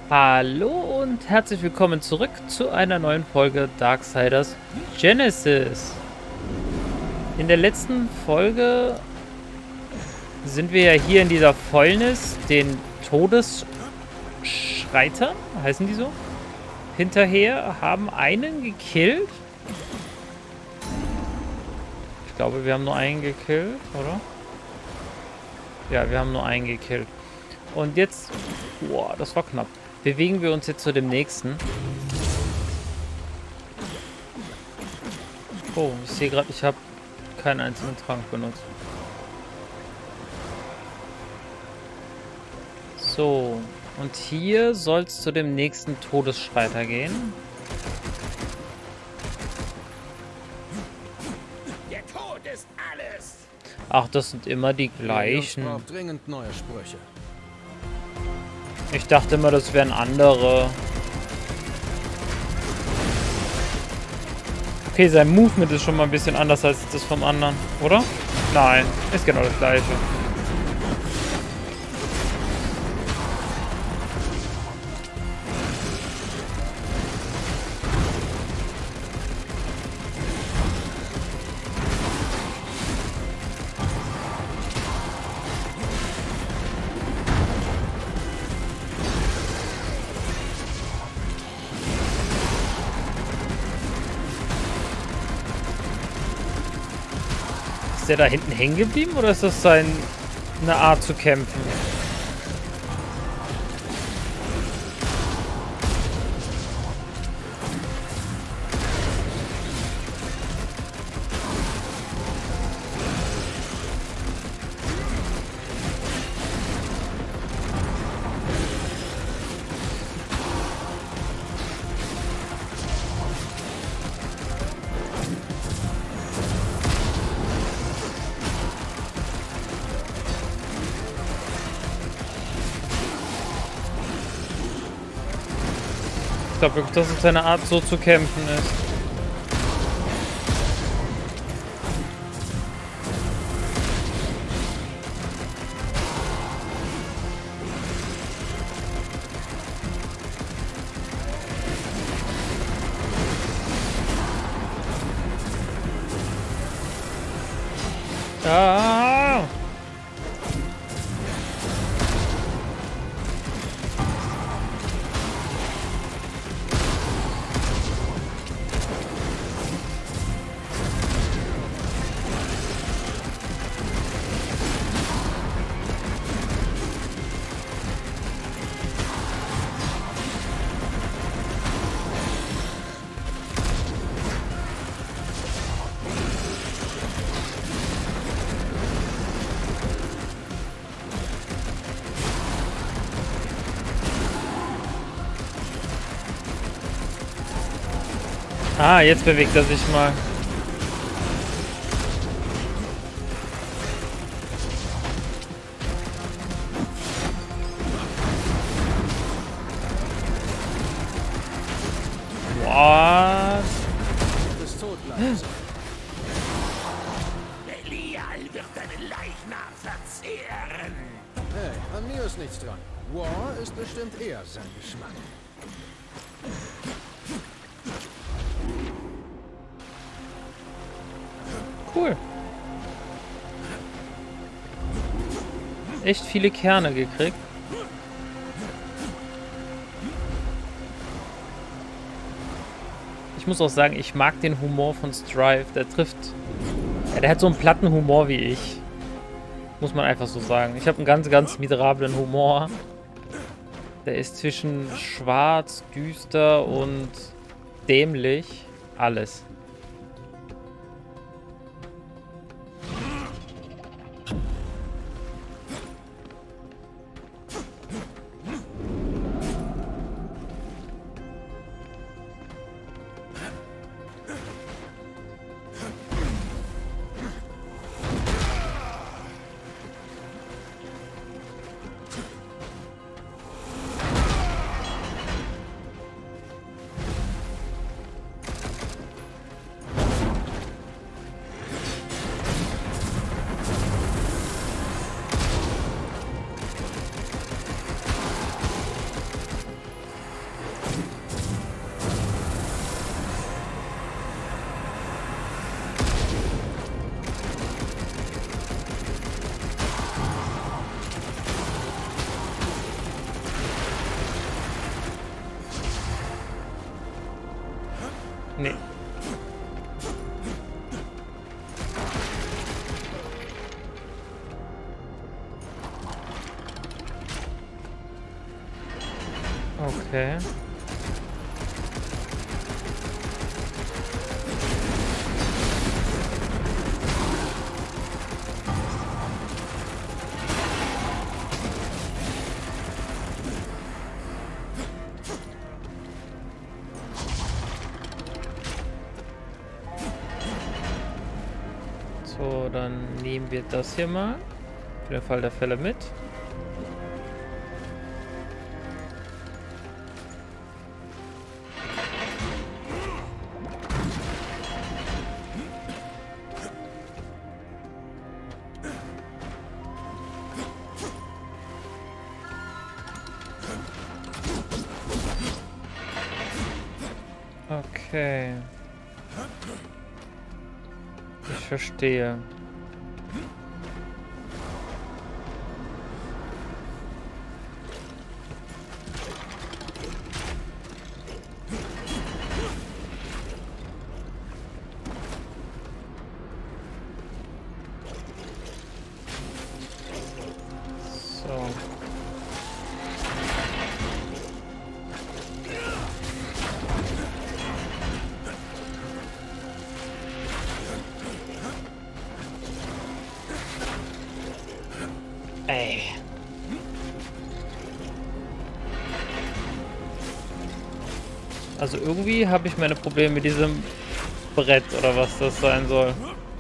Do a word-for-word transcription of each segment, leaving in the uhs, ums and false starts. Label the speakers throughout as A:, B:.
A: Hallo und herzlich willkommen zurück zu einer neuen Folge Darksiders Genesis. In der letzten Folge sind wir ja hier in dieser Fäulnis den Todesschreitern, heißen die so, hinterher, haben einen gekillt. Ich glaube, wir haben nur einen gekillt, oder? Ja, wir haben nur einen gekillt. Und jetzt, boah, das war knapp. Bewegen wir uns jetzt zu dem nächsten. Oh, ich sehe gerade, ich habe keinen einzigen Trank benutzt. So, und hier soll es zu dem nächsten Todesschreiter gehen.
B: Der Tod ist alles.
A: Ach, das sind immer die gleichen.
C: Ich brauche dringend neue Sprüche.
A: Ich dachte immer, das wären andere. Okay, sein Movement ist schon mal ein bisschen anders als das vom anderen, oder? Nein, ist genau das gleiche. Ist der da hinten hängen geblieben oder ist das seine Art zu kämpfen? Ich glaube wirklich, dass es seine Art so zu kämpfen ist. Ah! Ah, jetzt bewegt er sich mal. What?
C: Du bist tot, langsam.
B: Belial wird deinen Leichnam verzehren.
C: Hey, an mir ist nichts dran. War ist bestimmt eher sein Geschmack.
A: Cool. Echt viele Kerne gekriegt. Ich muss auch sagen, ich mag den Humor von Strive. Der trifft... Ja, der hat so einen platten Humor wie ich. Muss man einfach so sagen. Ich habe einen ganz, ganz miserablen Humor. Der ist zwischen schwarz, düster und dämlich. Alles. Nee. Okay. So, dann nehmen wir das hier mal für den Fall der Fälle mit. Okay. Ich verstehe. So. Ey. Also irgendwie habe ich meine Probleme mit diesem Brett oder was das sein soll.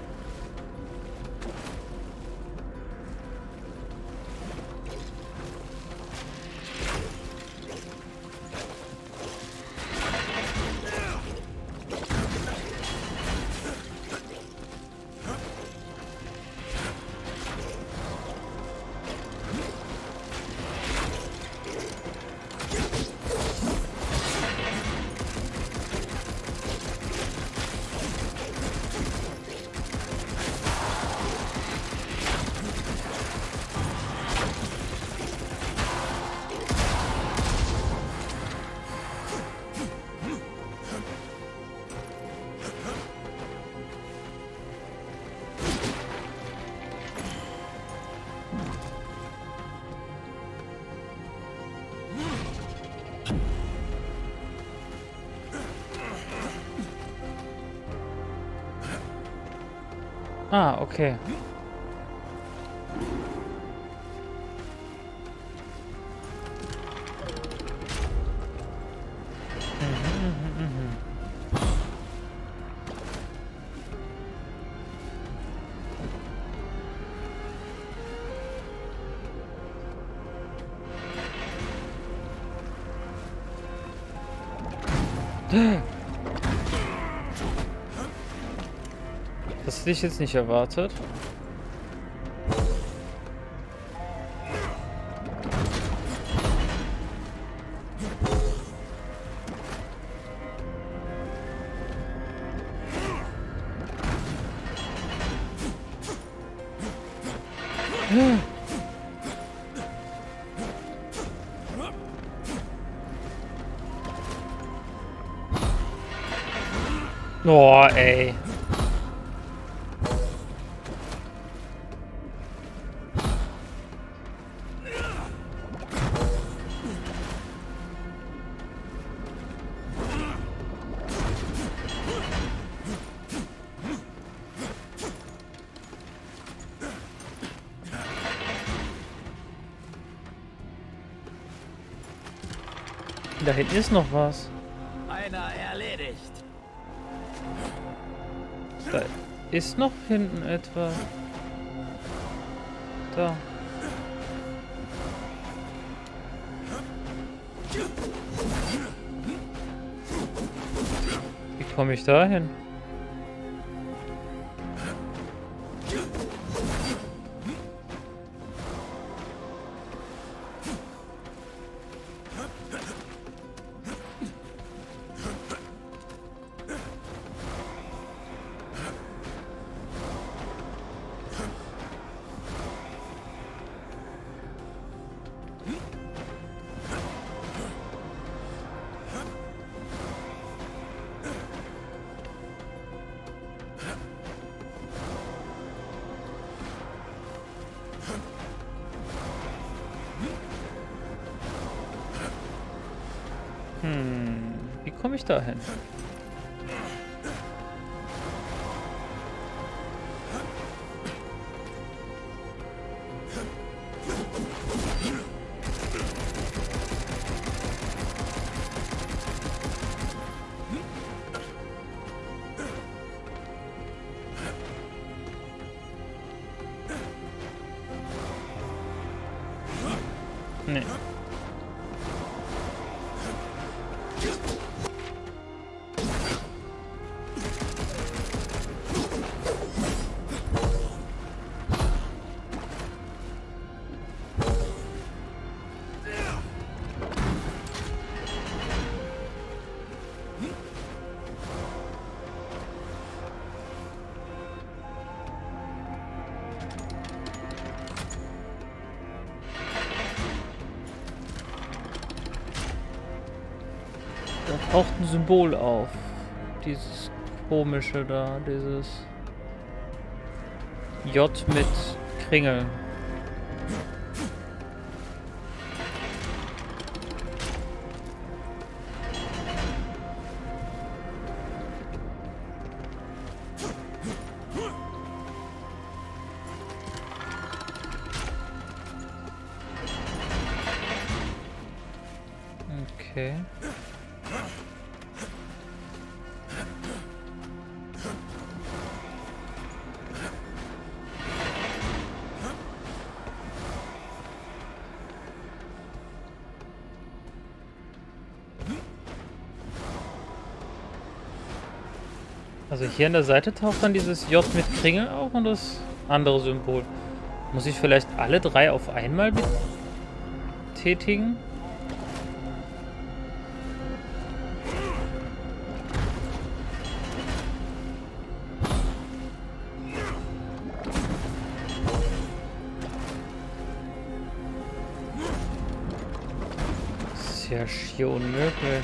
A: Ah, okay. Das hätte ich jetzt nicht erwartet. Oh, ey. Da hinten ist noch was.
B: Einer erledigt.
A: Da ist noch hinten etwa. Da. Wie komme ich da hin? Hm, wie komme ich da hin? Nee. Da taucht ein Symbol auf. Dieses komische da, dieses J mit Kringel. Okay. Also hier an der Seite taucht dann dieses J mit Kringel auf und das andere Symbol. Muss ich vielleicht alle drei auf einmal betätigen? Das ist ja schier unmöglich.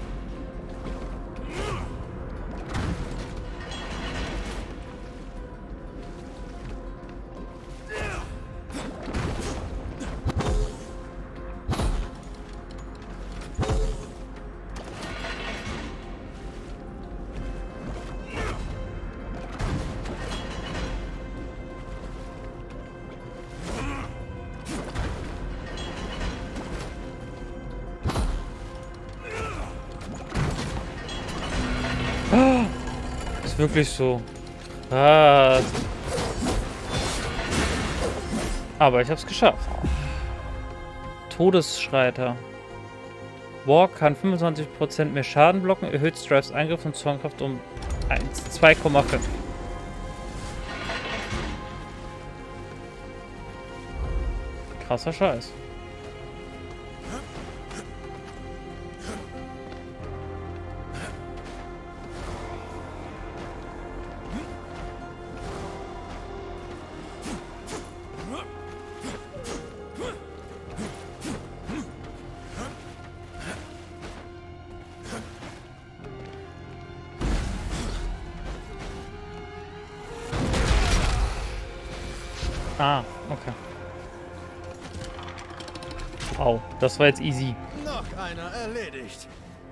A: Ist wirklich so. Ah. Aber ich hab's geschafft. Todesschreiter. War kann fünfundzwanzig Prozent mehr Schaden blocken, erhöht Strives Angriff und Zornkraft um zwei Komma fünf. Krasser Scheiß. Ah, okay. Au, das war jetzt easy.
C: Noch einer erledigt.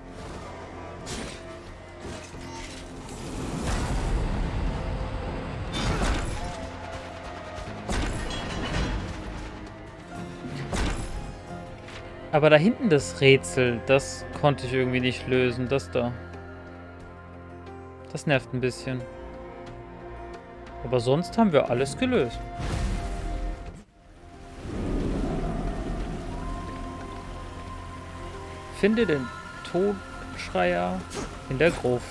A: Aber da hinten das Rätsel, das konnte ich irgendwie nicht lösen. Das da. Das nervt ein bisschen. Aber sonst haben wir alles gelöst. Finde den Todschreier in der Gruft.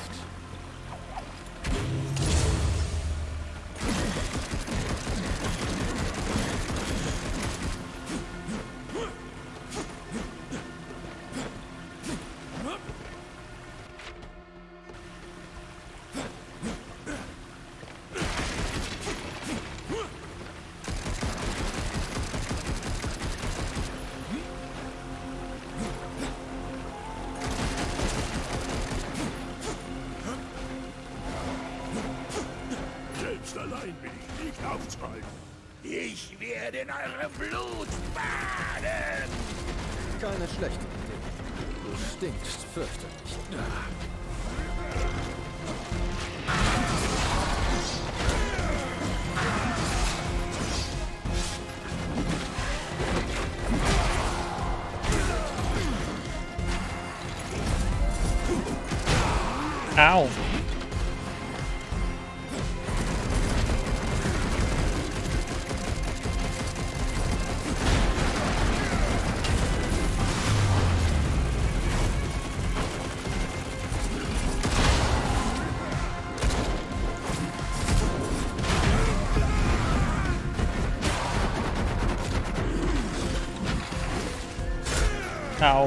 B: Allein will ich nicht aufschreiben. Ich werde in eurem Blut baden.
C: Keine schlechte Idee. Du stinkst fürchterlich.
A: Au. Au.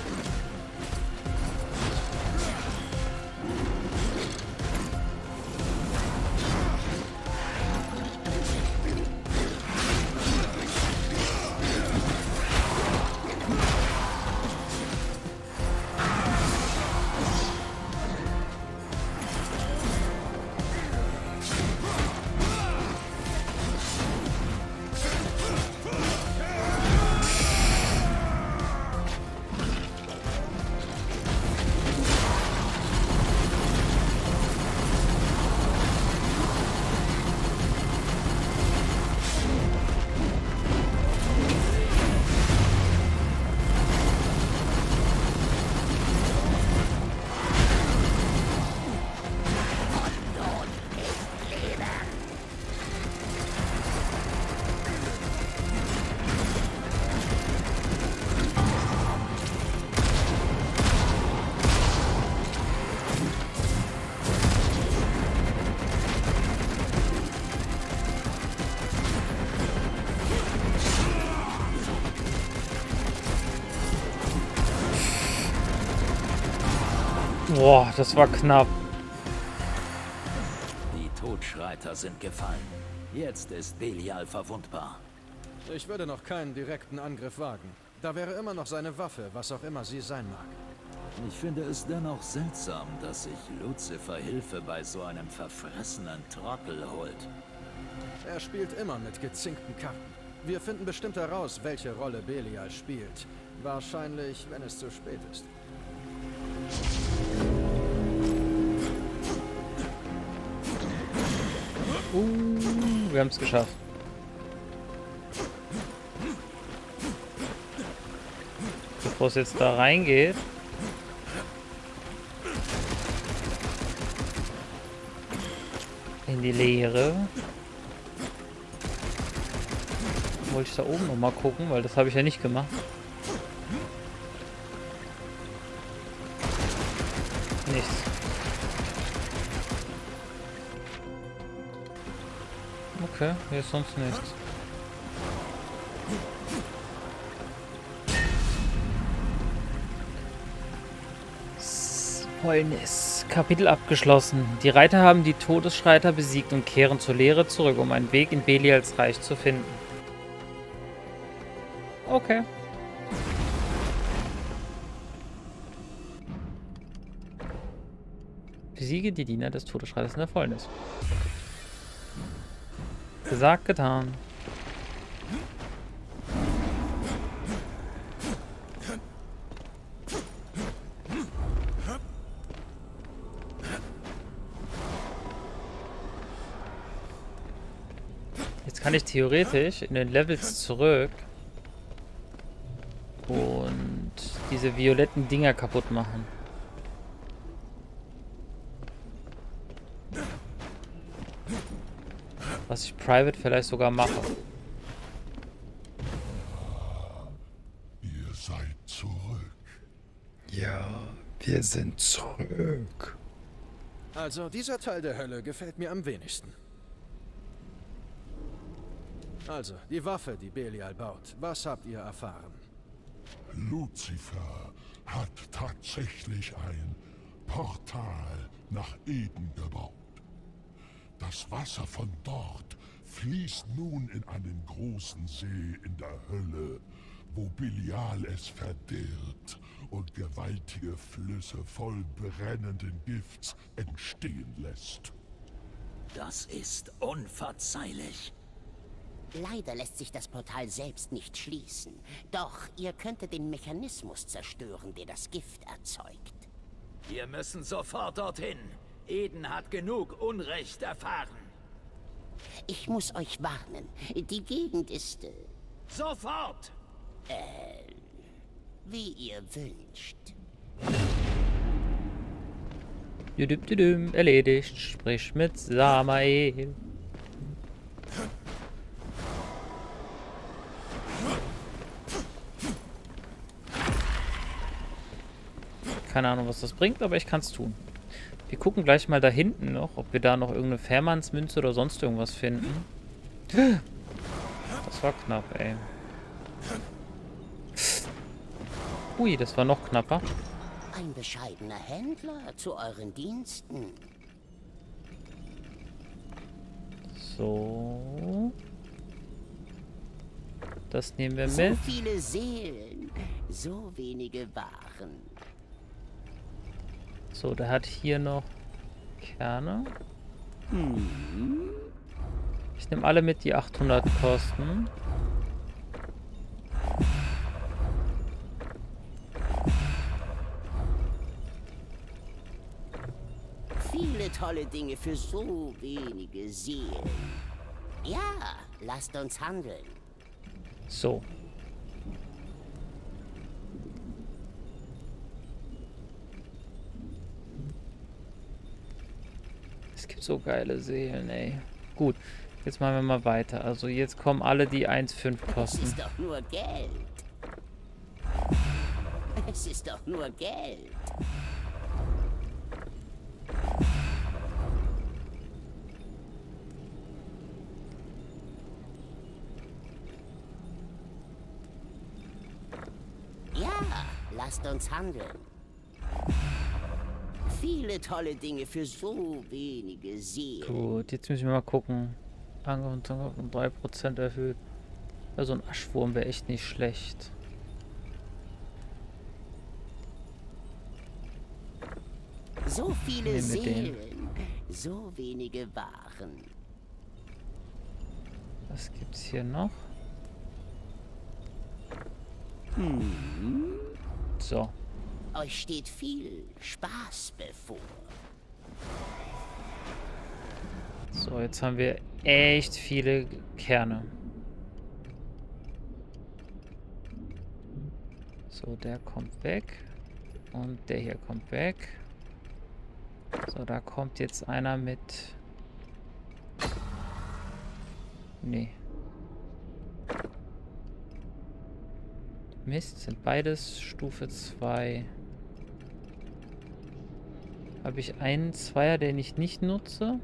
A: Boah, das war knapp.
D: Die Todschreiter sind gefallen. Jetzt ist Belial verwundbar.
C: Ich würde noch keinen direkten Angriff wagen. Da wäre immer noch seine Waffe, was auch immer sie sein mag.
D: Ich finde es dennoch seltsam, dass sich Lucifer Hilfe bei so einem verfressenen Trottel holt.
C: Er spielt immer mit gezinkten Karten. Wir finden bestimmt heraus, welche Rolle Belial spielt. Wahrscheinlich, wenn es zu spät ist.
A: Uh, wir haben es geschafft. Bevor es jetzt da reingeht. In die Leere. Wollte ich da oben noch mal gucken, weil das habe ich ja nicht gemacht. Nichts. Okay, hier ist sonst nichts. Fäulnis. Kapitel abgeschlossen. Die Reiter haben die Todesschreiter besiegt und kehren zur Leere zurück, um einen Weg in Belials Reich zu finden. Okay. Besiege die Diener des Todesschreiters in der Fäulnis. Gesagt, getan. Jetzt kann ich theoretisch in den Levels zurück und diese violetten Dinger kaputt machen. Was ich private vielleicht sogar mache.
B: Ihr seid zurück.
E: Ja, wir sind zurück.
C: Also, dieser Teil der Hölle gefällt mir am wenigsten. Also, die Waffe, die Belial baut. Was habt ihr erfahren?
B: Lucifer hat tatsächlich ein Portal nach Eden gebaut. Das Wasser von dort fließt nun in einen großen See in der Hölle, wo Belial es verdirbt und gewaltige Flüsse voll brennenden Gifts entstehen lässt.
D: Das ist unverzeihlich.
F: Leider lässt sich das Portal selbst nicht schließen. Doch ihr könntet den Mechanismus zerstören, der das Gift erzeugt.
D: Wir müssen sofort dorthin. Eden hat genug Unrecht erfahren.
F: Ich muss euch warnen. Die Gegend ist... Äh,
D: Sofort!
F: äh, wie ihr wünscht.
A: Düdüm, düdüm, erledigt. Sprich mit Samael. Keine Ahnung, was das bringt, aber ich kann es tun. Wir gucken gleich mal da hinten noch, ob wir da noch irgendeine Fährmannsmünze oder sonst irgendwas finden. Das war knapp, ey. Ui, das war noch knapper.
F: Ein bescheidener Händler zu euren Diensten.
A: So. Das nehmen wir
F: So
A: mit.
F: viele Seelen, so wenige Waren.
A: So, der hat hier noch Kerne. Ich nehme alle mit, die achthundert kosten.
F: Viele tolle Dinge für so wenige Seelen. Ja, lasst uns handeln.
A: So. Es gibt so geile Seelen, ey. Gut, jetzt machen wir mal weiter. Also jetzt kommen alle, die eins Komma fünf
F: Es
A: kosten.
F: ist doch nur Geld. Es ist doch nur Geld. Ja, lasst uns handeln. Viele tolle Dinge für so wenige Seelen.
A: Gut, jetzt müssen wir mal gucken. Angriff um drei Prozent erhöht. Also ein Aschwurm wäre echt nicht schlecht.
F: So viele
A: Nehmen wir den.
F: Seelen, so wenige Waren.
A: Was gibt's hier noch? So.
F: Euch steht viel Spaß bevor.
A: So, jetzt haben wir echt viele Kerne. So, der kommt weg. Und der hier kommt weg. So, da kommt jetzt einer mit... Nee. Mist, sind beides Stufe zwei. Habe ich einen Zweier, den ich nicht nutze?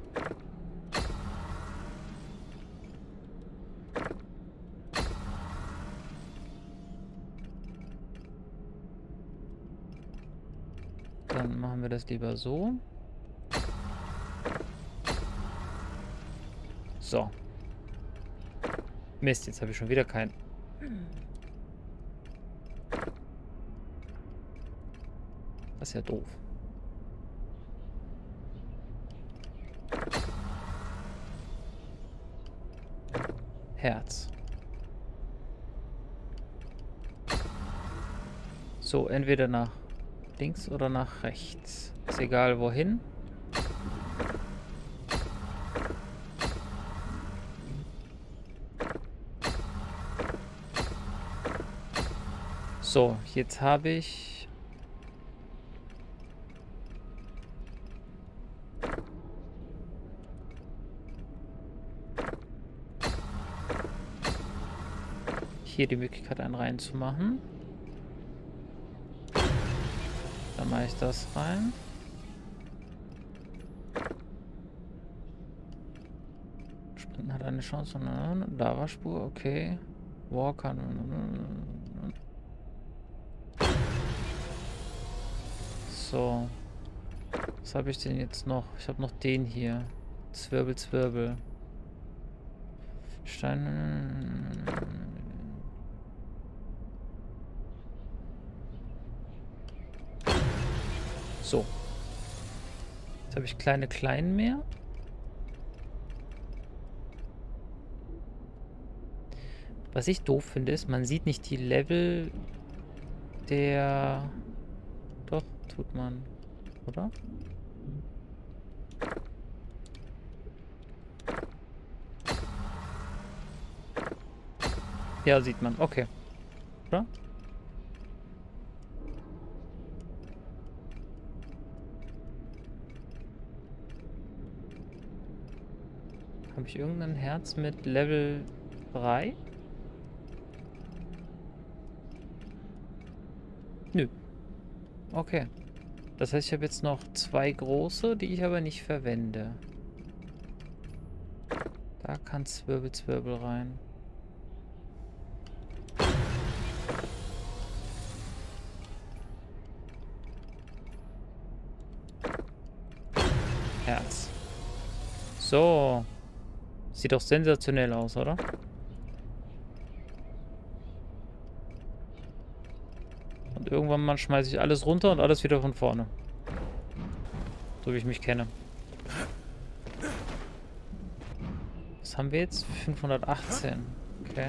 A: Dann machen wir das lieber so. So. Mist, jetzt habe ich schon wieder keinen. Das ist ja doof. Herz. So, entweder nach links oder nach rechts. Ist egal wohin. So, jetzt habe ich... hier die Möglichkeit, einen reinzumachen. Dann mache ich das rein. Sprinten hat eine Chance. Lavaspur, okay. Walker. So. Was habe ich denn jetzt noch? Ich habe noch den hier. Zwirbel, Zwirbel. Stein. So. Jetzt habe ich kleine Kleinen mehr. Was ich doof finde, ist, man sieht nicht die Level der... Doch, tut man. Oder? Ja, sieht man. Okay. Oder? Habe ich irgendein Herz mit Level drei? Nö. Okay. Das heißt, ich habe jetzt noch zwei große, die ich aber nicht verwende. Da kann Zwirbel, Zwirbel rein. Herz. So. Sieht doch sensationell aus, oder? Und irgendwann mal schmeiße ich alles runter und alles wieder von vorne. So wie ich mich kenne. Was haben wir jetzt? fünfhundertachtzehn. Okay.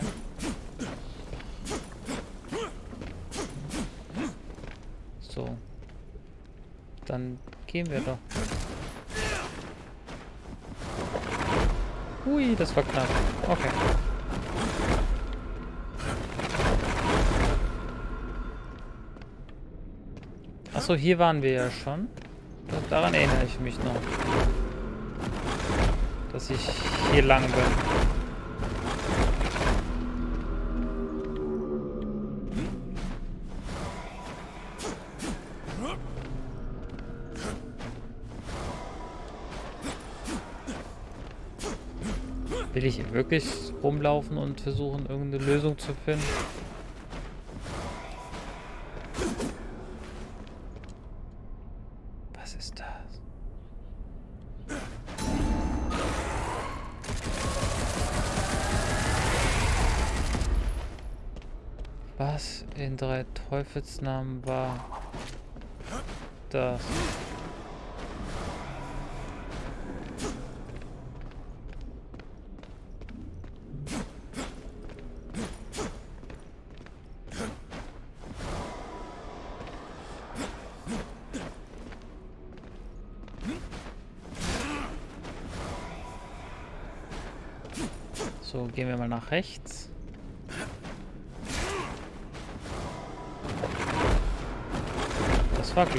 A: So. Dann gehen wir doch. Ui, das war knapp. Okay. Achso, hier waren wir ja schon. Daran erinnere ich mich noch. Dass ich hier lang bin. Will ich wirklich rumlaufen und versuchen, irgendeine Lösung zu finden? Was ist das? Was in drei Teufelsnamen war das? So, gehen wir mal nach rechts. Das war Glück.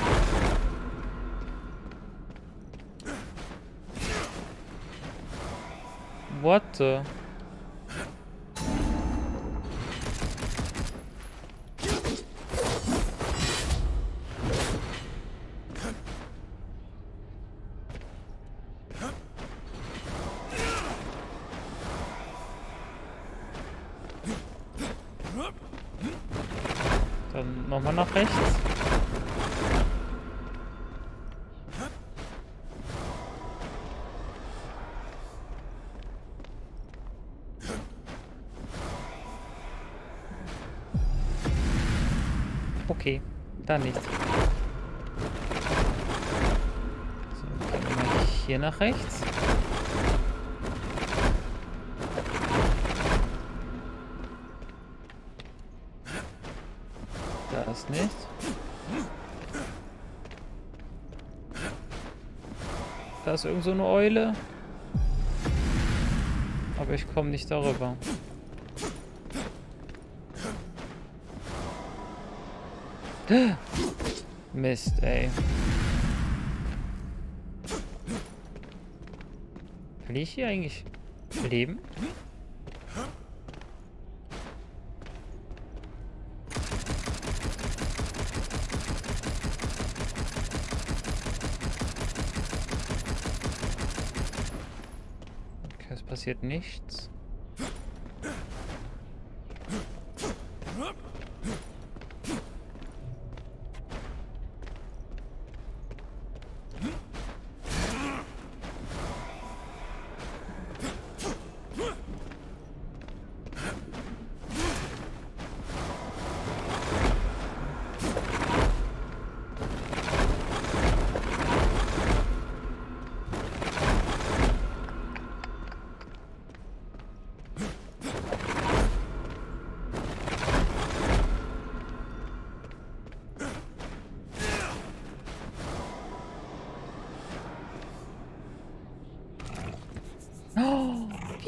A: What the? Dann nochmal nach rechts. Okay, da nicht. So, gehen wir mal hier nach rechts. Da ist nicht. Da ist irgend so eine Eule. Aber ich komme nicht darüber. Mist, ey. Will ich hier eigentlich leben? Okay, es passiert nichts.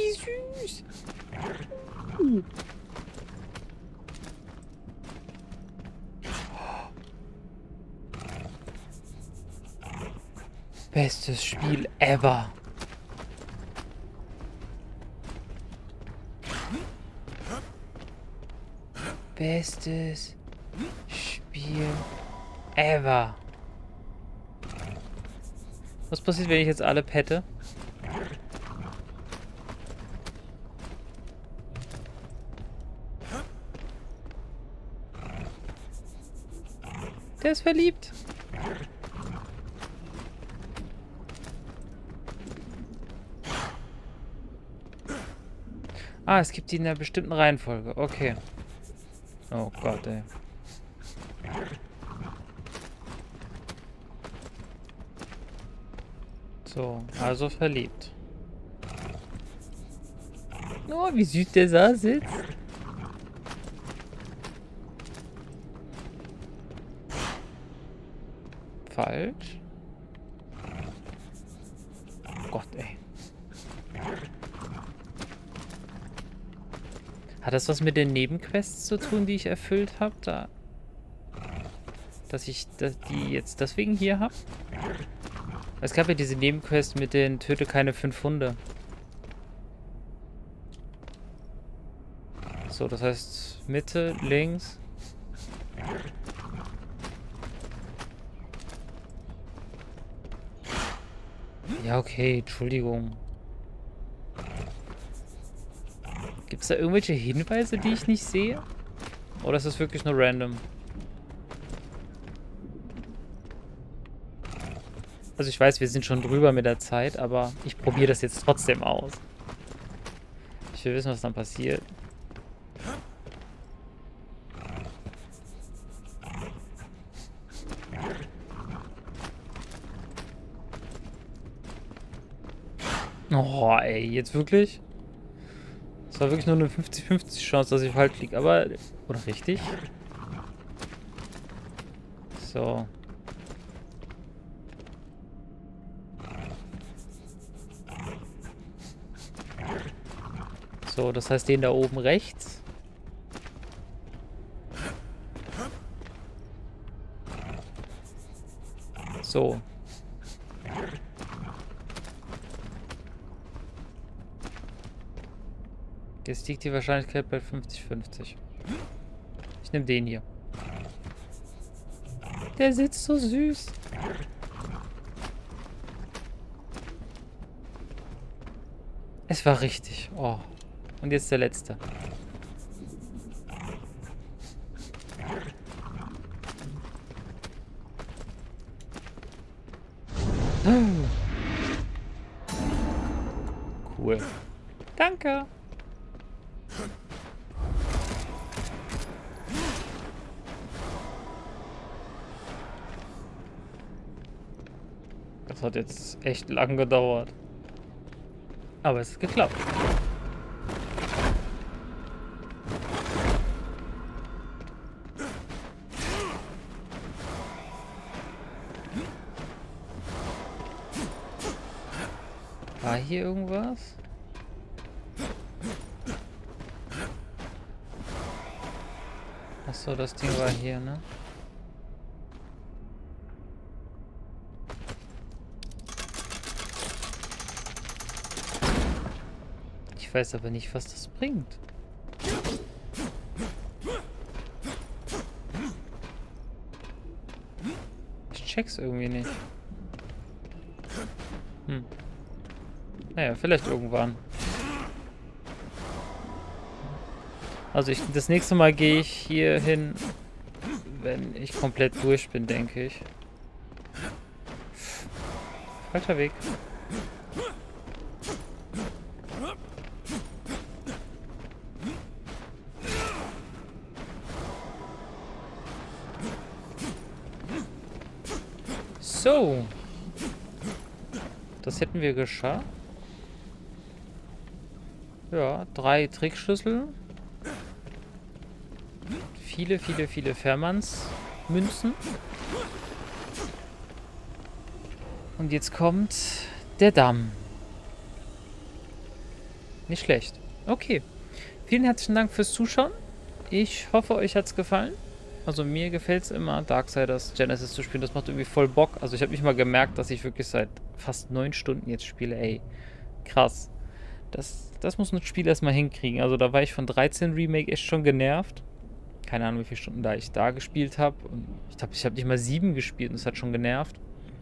A: wie süß. Bestes Spiel ever. Bestes Spiel ever. Was passiert, wenn ich jetzt alle pette? Der ist verliebt. Ah, es gibt die in einer bestimmten Reihenfolge. Okay. Oh Gott, ey. So, also verliebt. Oh, wie süß der da sitzt. Falsch. Oh Gott, ey. Hat das was mit den Nebenquests zu tun, die ich erfüllt habe? Da, dass ich dass die jetzt deswegen hier habe? Es gab ja diese Nebenquest mit den Töte keine fünf Hunde. So, das heißt Mitte, links. Ja, okay, Entschuldigung. Gibt es da irgendwelche Hinweise, die ich nicht sehe? Oder ist das wirklich nur random? Also ich weiß, wir sind schon drüber mit der Zeit, aber ich probiere das jetzt trotzdem aus. Ich will wissen, was dann passiert. Oh, ey, jetzt wirklich? Es war wirklich nur eine fünfzig fünfzig Chance, dass ich falsch liege, aber... Oder richtig? So. So, das heißt den da oben rechts. So. Jetzt liegt die Wahrscheinlichkeit bei fünfzig fünfzig. Ich nehme den hier. Der sitzt so süß. Es war richtig. Oh. Und jetzt der letzte. Cool. Danke. Das hat jetzt echt lang gedauert. Aber es ist geklappt. War hier irgendwas? Achso, das Ding war hier, ne? Ich weiß aber nicht, was das bringt. Ich check's irgendwie nicht. Hm. Naja, vielleicht irgendwann. Also ich, das nächste Mal gehe ich hier hin, wenn ich komplett durch bin, denke ich. Falscher Weg. So. Das hätten wir geschafft. Ja, drei Trickschlüssel. Viele, viele, viele Fährmannsmünzen. Und jetzt kommt der Damm. Nicht schlecht. Okay. Vielen herzlichen Dank fürs Zuschauen. Ich hoffe, euch hat es gefallen. Also mir gefällt es immer, Darksiders Genesis zu spielen. Das macht irgendwie voll Bock. Also ich habe nicht mal gemerkt, dass ich wirklich seit fast neun Stunden jetzt spiele. Ey, krass. Das, das muss ein Spiel erstmal hinkriegen. Also da war ich von dreizehn Remake echt schon genervt. Keine Ahnung, wie viele Stunden da ich da gespielt habe. Und ich glaube, ich habe nicht mal sieben gespielt und das hat schon genervt.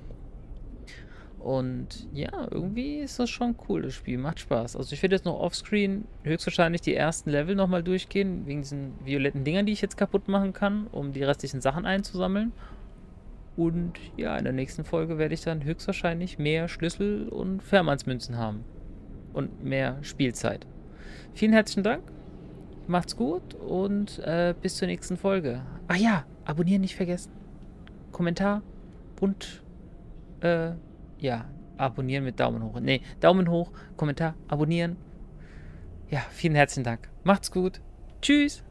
A: Und ja, irgendwie ist das schon cool, das Spiel. Macht Spaß. Also ich werde jetzt noch offscreen höchstwahrscheinlich die ersten Level nochmal durchgehen, wegen diesen violetten Dingern, die ich jetzt kaputt machen kann, um die restlichen Sachen einzusammeln. Und ja, in der nächsten Folge werde ich dann höchstwahrscheinlich mehr Schlüssel und Fährmannsmünzen haben. Und mehr Spielzeit. Vielen herzlichen Dank. Macht's gut und äh, bis zur nächsten Folge. Ach ja, abonnieren nicht vergessen. Kommentar und äh, ja, abonnieren mit Daumen hoch. Ne, Daumen hoch, Kommentar, abonnieren. Ja, vielen herzlichen Dank. Macht's gut. Tschüss.